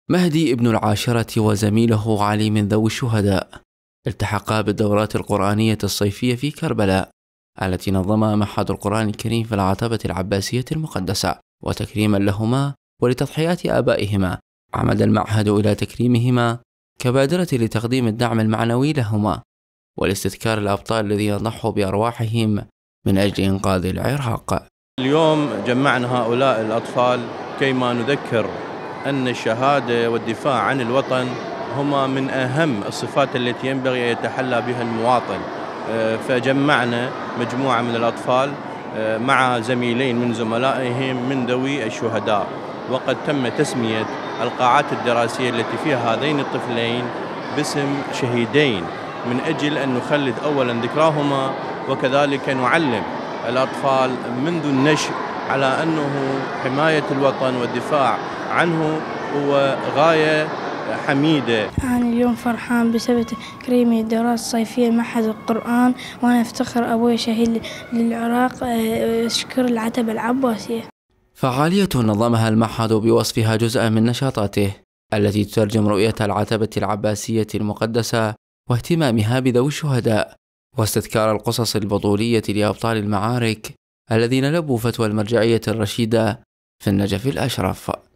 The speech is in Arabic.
مهدي ابن العاشرة وزميله علي من ذوي الشهداء التحقا بالدورات القرآنية الصيفية في كربلاء التي نظمها معهد القرآن الكريم في العتبة العباسية المقدسة، وتكريما لهما ولتضحيات آبائهما عمد المعهد إلى تكريمهما كبادرة لتقديم الدعم المعنوي لهما والاستذكار الأبطال الذين ضحوا بأرواحهم من أجل إنقاذ العراق. اليوم جمعنا هؤلاء الأطفال كيما نذكر أن الشهادة والدفاع عن الوطن هما من أهم الصفات التي ينبغي أن يتحلى بها المواطن، فجمعنا مجموعة من الأطفال مع زميلين من زملائهم من ذوي الشهداء، وقد تم تسمية القاعات الدراسية التي فيها هذين الطفلين باسم شهيدين من أجل أن نخلد أولا ذكراهما، وكذلك نعلم الأطفال منذ النشء على أنه حماية الوطن والدفاع عنه هو غاية حميدة. أنا اليوم فرحان بسبب تكريمي الدورات الصيفية معهد القرآن، وأنا أفتخر أبوي شهيد للعراق، أشكر العتبة العباسية. فعالية نظمها المعهد بوصفها جزءا من نشاطاته التي تترجم رؤية العتبة العباسية المقدسة واهتمامها بذوي الشهداء واستذكار القصص البطولية لأبطال المعارك الذين لبوا فتوى المرجعية الرشيدة في النجف الأشرف.